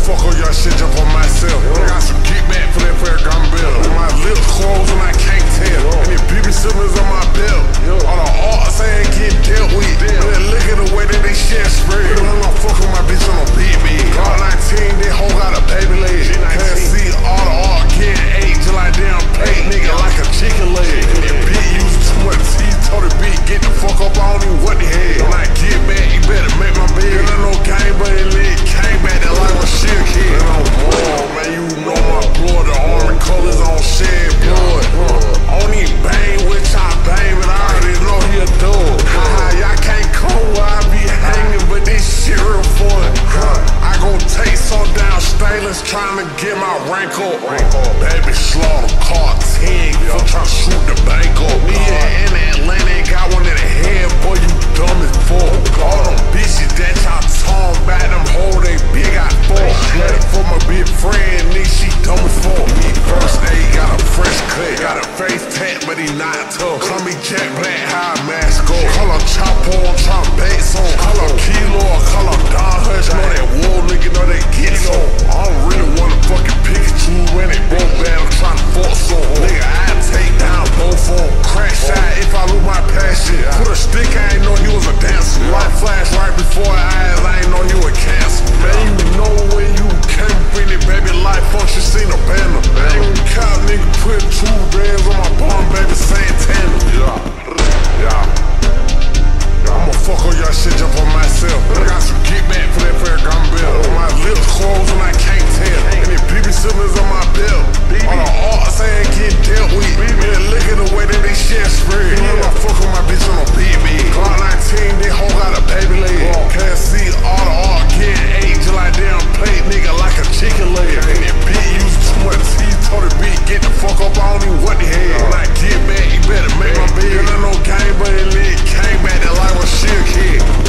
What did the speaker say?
fuck on your shit, jump on myself. I got some kickback for that fair gun bill. My lips closed and I can't tell. And the BB Simmons on my belt. All the arts ain't getting dealt with. But look at the way that they shit spread. I'm not fucking my bitch on no BB. God 19, that hoe got a baby leg. Can't see all the art getting ate till I damn plate, nigga, like a chicken leg. And that bitch using too much teeth, told the bitch get the fuck up, I don't even what the hell. When I get back, you better make my bed. And I know gang, but it lit, came back that like a shit kid. And I'm more, man, you know my blood, the army colors on shed blood. Only bang with y'all bang, but I already know he a dog. Y'all can't come where I be hanging, but this shit real fun. I gon' take some down stainless, trying to get my rank up. Baby slaughter, car 10, for trying to shoot the bank up. Me in Atlanta got one in the head, boy, you dumb as fuck. All them bitches that y'all talking about, them hoe they big I fuck. Let it for my big friend, nigga, she dumb as fuck. Me first day, got a fresh cut, got a face tat, but he not tough. Call me Jack Black, high mask up. Call her Chopper, I'm trying bait some. Call her Kilo, call her Don Hush, know that wool nigga, know they get some. I don't really wanna fucking Pikachu when they both bad, I'm trying to force some. Nigga, I take down both of them. Crash shot if I lose my passion. Put a stick, I ain't know he was a dancer. Light flash right before her eyes, I ain't know he was cancer. Man, you know when you came in it, baby, life function, seen a banner. I ain't gonna count, nigga, put 2 bands on my bum, baby, Santana. I'ma fuck on your shit, jump on myself. I got some kickback for that fair gun bill. My lips closed and I can't tell. And the BB Simmons on my belt. All the arts ain't getting dealt with. Man, look at the way that they shit spread. I'm not fucking my bitch on no BB. God 19, that hoe got a baby leg. Can't see all the art getting ate till I damn plate, nigga, like a chicken leg. And that bitch using too much teeth, told the bitch get the fuck up, I don't even what the hell. When I get back, you better make my bed. And I know gang, but it lit, came back that like a shit kid.